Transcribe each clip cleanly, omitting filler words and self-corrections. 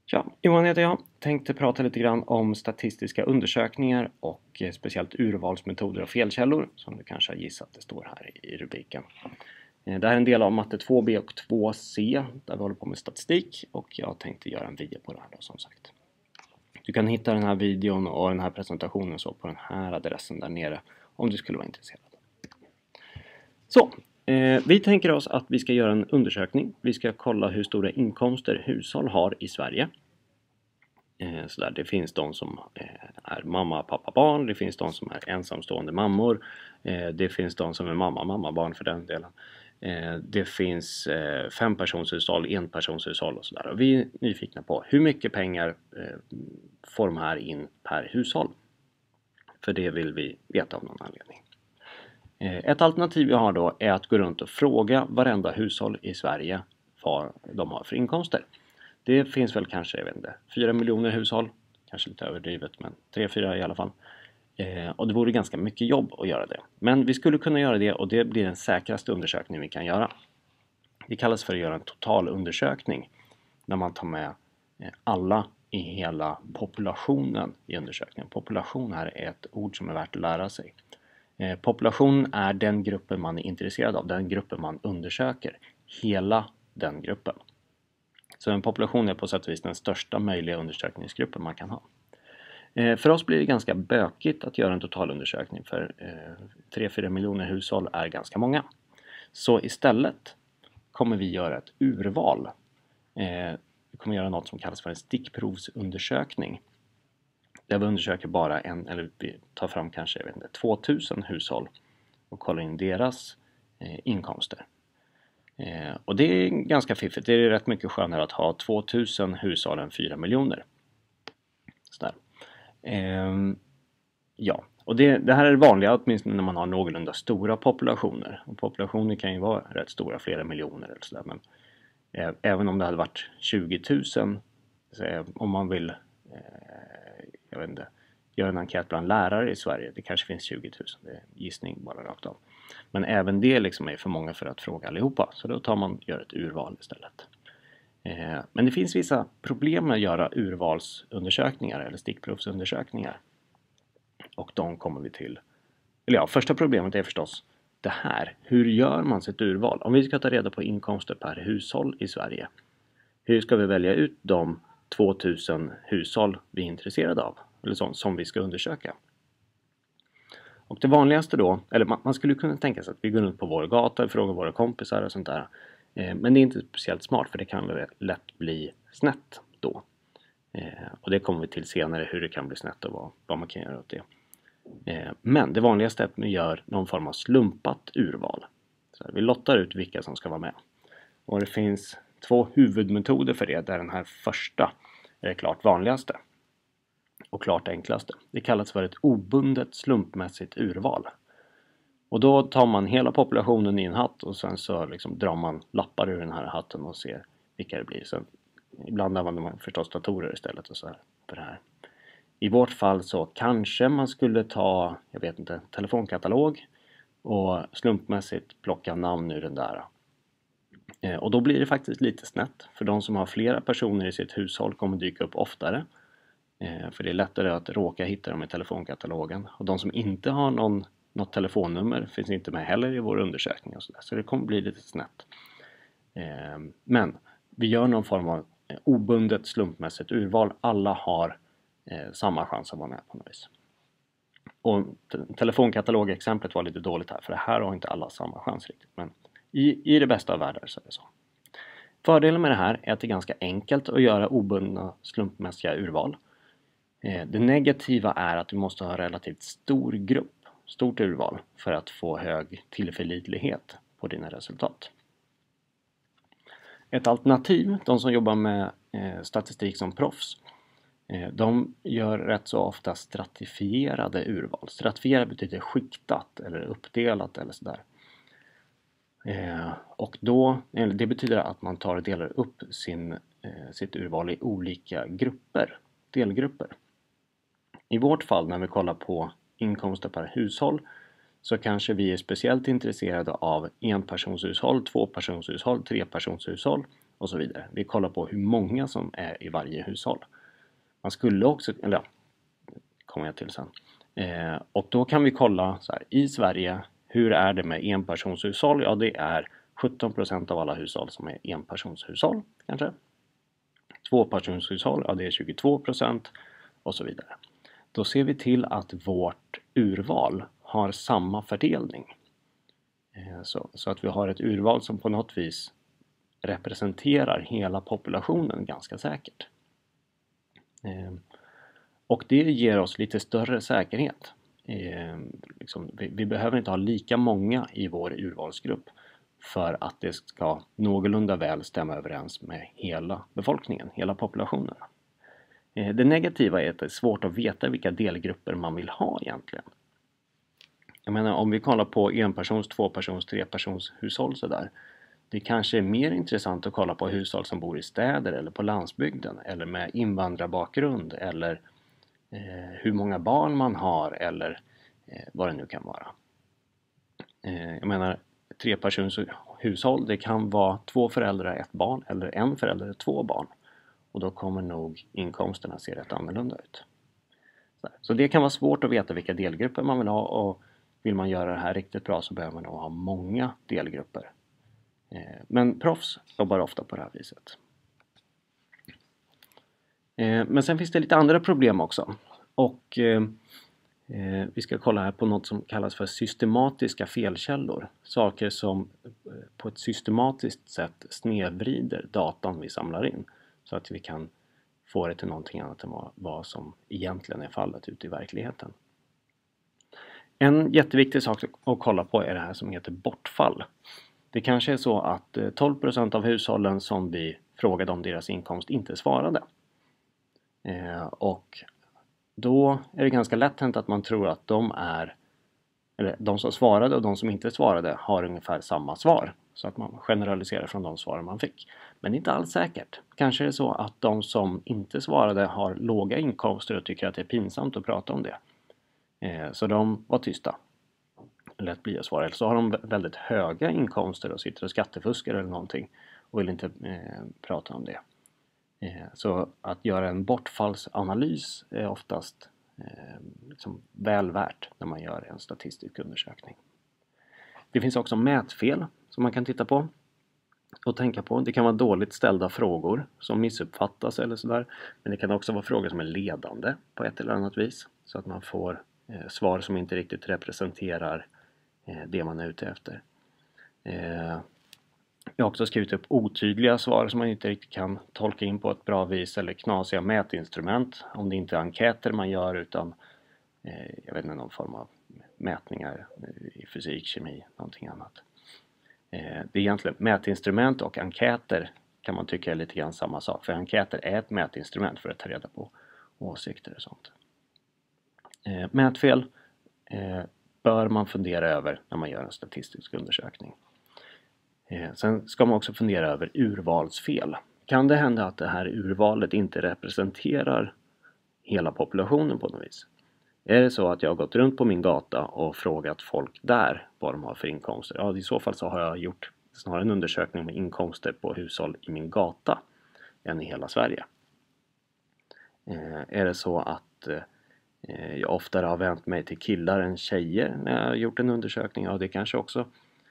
Ja, Johan heter jag. Tänkte prata lite grann om statistiska undersökningar och speciellt urvalsmetoder och felkällor, som du kanske har gissat det står här i rubriken. Det här är en del av matte 2B och 2C där vi håller på med statistik, och jag tänkte göra en video på det här då, som sagt. Du kan hitta den här videon och den här presentationen så på den här adressen där nere om du skulle vara intresserad. Så, vi tänker oss att vi ska göra en undersökning. Vi ska kolla hur stora inkomster hushåll har i Sverige. Så där, det finns de som är mamma, pappa, barn. Det finns de som är ensamstående mammor. Det finns de som är mamma, mamma, barn för den delen. Det finns 5-personshushåll, 1-personshushåll och sådär. Och vi är nyfikna på hur mycket pengar får de här in per hushåll. För det vill vi veta av någon anledning. Ett alternativ vi har då är att gå runt och fråga varenda hushåll i Sverige vad de har för inkomster. Det finns väl kanske, jag vet inte, 4 miljoner hushåll, kanske lite överdrivet, men 3-4 i alla fall. Och det vore ganska mycket jobb att göra det. Men vi skulle kunna göra det, och det blir den säkraste undersökningen vi kan göra. Det kallas för att göra en total undersökning, när man tar med alla i hela populationen i undersökningen. Population här är ett ord som är värt att lära sig. Population är den gruppen man är intresserad av, den gruppen man undersöker. Hela den gruppen. Så en population är på sätt och vis den största möjliga undersökningsgruppen man kan ha. För oss blir det ganska bökigt att göra en totalundersökning, för 3-4 miljoner hushåll är ganska många. Så istället kommer vi göra ett urval. Vi kommer göra något som kallas för en stickprovsundersökning. Där vi undersöker bara eller vi tar fram kanske 2000 hushåll och kollar in deras inkomster. Och det är ganska fiffigt. Det är rätt mycket skönare att ha 2000 hushåll än 4 miljoner. Sådär. Ja, och det här är det vanliga, åtminstone när man har någorlunda stora populationer. Och populationer kan ju vara rätt stora, flera miljoner eller sådär. Men även om det hade varit 20 000, om man vill jag vet inte, göra en enkät bland lärare i Sverige, det kanske finns 20 000, det är gissning bara rakt av. Men även det liksom är för många för att fråga allihopa, så då gör ett urval istället. Men det finns vissa problem med att göra urvalsundersökningar eller stickprovsundersökningar. Och de kommer vi till. Eller ja, första problemet är förstås det här. Hur gör man sitt urval? Om vi ska ta reda på inkomster per hushåll i Sverige, hur ska vi välja ut de 2000 hushåll vi är intresserade av? Eller sånt som vi ska undersöka. Och det vanligaste då, eller man skulle kunna tänka sig att vi går runt på vår gata och frågar våra kompisar och sånt där. Men det är inte speciellt smart, för det kan lätt bli snett då. Och det kommer vi till senare, hur det kan bli snett och vad man kan göra åt det. Men det vanligaste är att vi gör någon form av slumpat urval. Så vi lottar ut vilka som ska vara med. Och det finns 2 huvudmetoder för det, där den här första är det klart vanligaste. Och klart enklaste. Det kallas för ett obundet slumpmässigt urval. Och då tar man hela populationen i en hatt och sen så liksom drar man lappar ur den här hatten och ser vilka det blir. Så ibland använder man förstås datorer istället och så här för det här. I vårt fall så kanske man skulle ta, jag vet inte, telefonkatalog och slumpmässigt plocka namn ur den där. Och då blir det faktiskt lite snett, för de som har flera personer i sitt hushåll kommer dyka upp oftare. För det är lättare att råka hitta dem i telefonkatalogen. Och de som inte har något telefonnummer finns inte med heller i vår undersökning. Och så det kommer bli lite snett. Men vi gör någon form av obundet slumpmässigt urval. Alla har samma chans att vara med på något vis. Och telefonkatalogexemplet var lite dåligt här, för det här har inte alla samma chans riktigt. Men i det bästa av världar så är det så. Fördelen med det här är att det är ganska enkelt att göra obundna slumpmässiga urval. Det negativa är att du måste ha relativt stor grupp, stort urval, för att få hög tillförlitlighet på dina resultat. Ett alternativ, de som jobbar med statistik som proffs, de gör rätt så ofta stratifierade urval. Stratifierat betyder skiktat eller uppdelat eller sådär. Och det betyder att man tar och delar upp sitt urval i olika grupper, delgrupper. I vårt fall, när vi kollar på inkomster per hushåll, så kanske vi är speciellt intresserade av 1-personshushåll, 2-personshushåll, 3-personshushåll och så vidare. Vi kollar på hur många som är i varje hushåll. Man skulle också, eller ja, kommer jag till sen. Och då kan vi kolla så här, i Sverige, hur är det med enpersonshushåll? Ja, det är 17% av alla hushåll som är enpersonshushåll kanske. Tvåpersonshushåll, ja det är 22% och så vidare. Då ser vi till att vårt urval har samma fördelning. Så att vi har ett urval som på något vis representerar hela populationen ganska säkert. Och det ger oss lite större säkerhet. Vi behöver inte ha lika många i vår urvalsgrupp för att det ska någorlunda väl stämma överens med hela befolkningen, hela populationen. Det negativa är att det är svårt att veta vilka delgrupper man vill ha egentligen. Jag menar, om vi kollar på enpersons, tvåpersons, trepersons hushåll så där. Det kanske är mer intressant att kolla på hushåll som bor i städer eller på landsbygden eller med invandrarbakgrund eller hur många barn man har eller vad det nu kan vara. Jag menar, trepersons hushåll, det kan vara 2 föräldrar, 1 barn eller 1 förälder, 2 barn. Och då kommer nog inkomsterna se rätt annorlunda ut. Så det kan vara svårt att veta vilka delgrupper man vill ha, och vill man göra det här riktigt bra så behöver man nog ha många delgrupper. Men proffs jobbar ofta på det här viset. Men sen finns det lite andra problem också. Och vi ska kolla här på något som kallas för systematiska felkällor. Saker som på ett systematiskt sätt snedvrider datan vi samlar in. Så att vi kan få det till någonting annat än vad som egentligen är fallet ute i verkligheten. En jätteviktig sak att kolla på är det här som heter bortfall. Det kanske är så att 12% av hushållen som vi frågade om deras inkomst inte svarade. Och då är det ganska lätt hänt att man tror att de som svarade och de som inte svarade har ungefär samma svar. Så att man generaliserar från de svar man fick. Men det är inte alls säkert. Kanske är det så att de som inte svarade har låga inkomster och tycker att det är pinsamt att prata om det. Så de var tysta. Lätt bli att svara. Eller så har de väldigt höga inkomster och sitter och skattefuskar eller någonting och vill inte prata om det. Så att göra en bortfallsanalys är oftast väl värt när man gör en statistisk undersökning. Det finns också mätfel som man kan titta på och tänka på. Det kan vara dåligt ställda frågor som missuppfattas eller sådär. Men det kan också vara frågor som är ledande på ett eller annat vis. Så att man får svar som inte riktigt representerar det man är ute efter. Jag har också skrivit upp otydliga svar som man inte riktigt kan tolka in på ett bra vis, eller knasiga mätinstrument om det inte är enkäter man gör utan jag vet inte, någon form av mätningar i fysik, kemi, någonting annat. Det är egentligen mätinstrument och enkäter kan man tycka är lite grann samma sak, för enkäter är ett mätinstrument för att ta reda på åsikter och sånt. Mätfel bör man fundera över när man gör en statistisk undersökning. Sen ska man också fundera över urvalsfel. Kan det hända att det här urvalet inte representerar hela populationen på något vis? Är det så att jag har gått runt på min gata och frågat folk där vad de har för inkomster? Ja, i så fall så har jag gjort snarare en undersökning med inkomster på hushåll i min gata än i hela Sverige. Är det så att jag oftare har vänt mig till killar än tjejer när jag har gjort en undersökning? Ja, det kanske också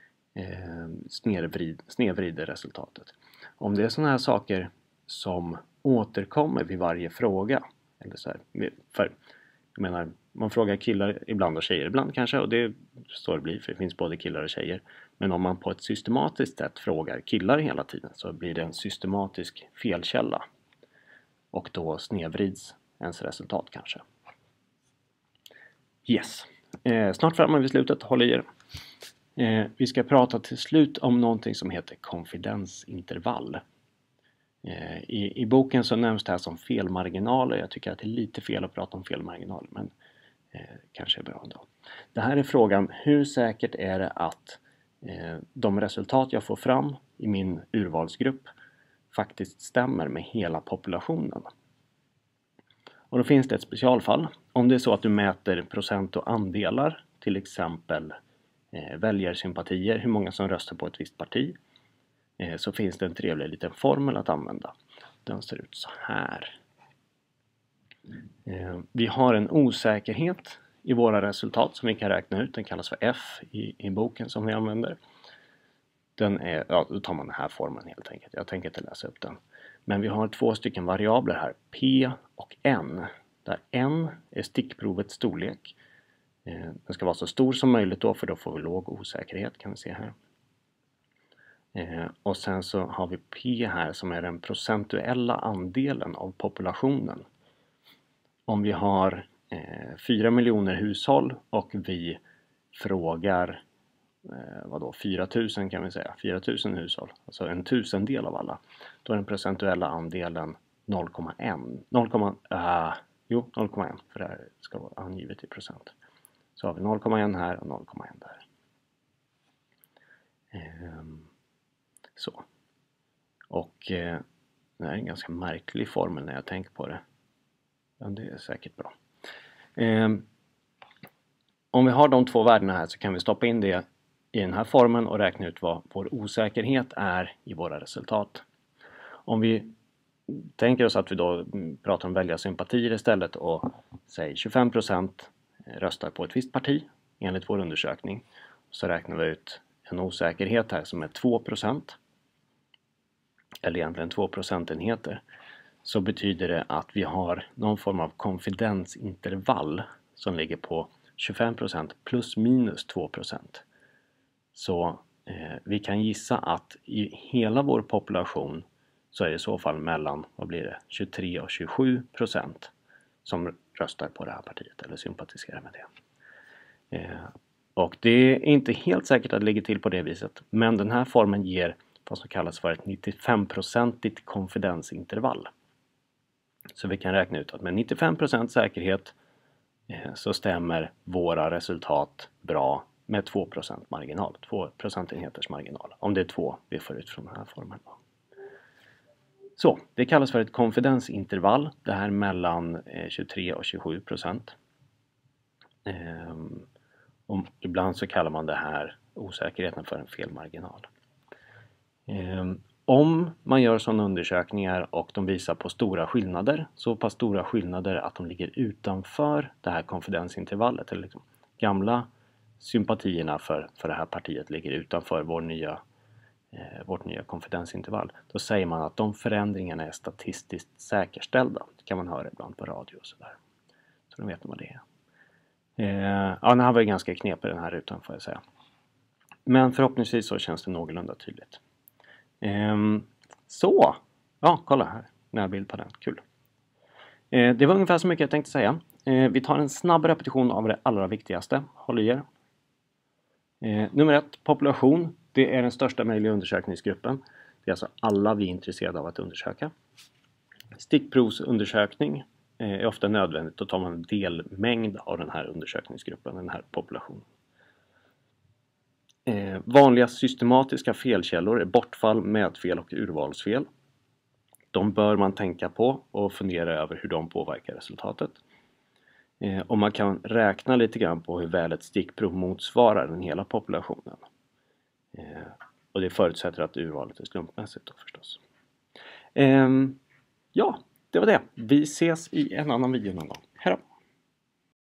snedvrider resultatet. Om det är sådana här saker som återkommer vid varje fråga, eller så här, för jag menar, man frågar killar ibland och tjejer ibland kanske, och det är så det blir, för det finns både killar och tjejer. Men om man på ett systematiskt sätt frågar killar hela tiden så blir det en systematisk felkälla, och då snedvrids ens resultat kanske. Yes, snart framme vid slutet, håll i er. Vi ska prata till slut om någonting som heter konfidensintervall. I boken så nämns det här som felmarginaler. Jag tycker att det är lite fel att prata om felmarginaler, men kanske är bra ändå. Det här är frågan: hur säkert är det att de resultat jag får fram i min urvalsgrupp faktiskt stämmer med hela populationen? Och då finns det ett specialfall. Om det är så att du mäter procent och andelar, till exempel väljarsympatier, hur många som röstar på ett visst parti. så finns det en trevlig liten formel att använda. Den ser ut så här. Vi har en osäkerhet i våra resultat som vi kan räkna ut. Den kallas för F i boken som vi använder. Då tar man den här formeln helt enkelt. Jag tänker inte läsa upp den. Men vi har 2 stycken variabler här, P och N. Där N är stickprovets storlek. Den ska vara så stor som möjligt då, för då får vi låg osäkerhet, kan vi se här. Och sen så har vi P här som är den procentuella andelen av populationen. Om vi har 4 miljoner hushåll och vi frågar 4000 kan vi säga, 4000 hushåll, alltså en tusendel av alla, då är den procentuella andelen 0,1, 0,1 för det här ska vara angivet i procent. Så har vi 0,1 här och 0,1 där. Så. Och det här är en ganska märklig formel när jag tänker på det. Men det är säkert bra. Om vi har de 2 värdena här så kan vi stoppa in det i den här formeln och räkna ut vad vår osäkerhet är i våra resultat. Om vi tänker oss att vi då pratar om väljarsympatier istället och säger 25% röstar på ett visst parti enligt vår undersökning, så räknar vi ut en osäkerhet här som är 2%, eller egentligen 2 procentenheter, så betyder det att vi har någon form av konfidensintervall som ligger på 25% plus minus 2%. Så vi kan gissa att i hela vår population så är det i så fall mellan, 23 och 27% som röstar på det här partiet eller sympatiserar med det. Och det är inte helt säkert att det ligger till på det viset, men den här formen ger vad som kallas för ett 95% konfidensintervall. Så vi kan räkna ut att med 95% säkerhet så stämmer våra resultat bra med 2% marginal, 2 procentenheters marginal, om det är 2 vi får ut från den här formen. Så, det kallas för ett konfidensintervall, det här mellan 23 och 27%. Och ibland så kallar man det här osäkerheten för en felmarginal. Om man gör sådana undersökningar och de visar på stora skillnader, så pass stora skillnader att de ligger utanför det här konfidensintervallet, eller liksom gamla sympatierna för det här partiet ligger utanför vårt nya konfidensintervall, då säger man att de förändringarna är statistiskt säkerställda. Det kan man höra ibland på radio och sådär. Så då vet man vad det är. Den här var ju ganska knepig, den här rutan, får jag säga. Men förhoppningsvis så känns det någorlunda tydligt. Så, ja, kolla här, närbild på den, kul. Det var ungefär så mycket jag tänkte säga. Vi tar en snabb repetition av det allra viktigaste. Håll i er. Nummer 1, population. Det är den största möjliga undersökningsgruppen. Det är alltså alla vi är intresserade av att undersöka. Stickprovsundersökning är ofta nödvändigt. Då tar man en delmängd av den här undersökningsgruppen, den här populationen. Vanliga systematiska felkällor är bortfall, mätfel och urvalsfel. De bör man tänka på och fundera över hur de påverkar resultatet. Och man kan räkna lite grann på hur väl ett stickprov motsvarar den hela populationen. Och det förutsätter att urvalet är slumpmässigt då förstås. Ja, det var det. Vi ses i en annan video någon gång.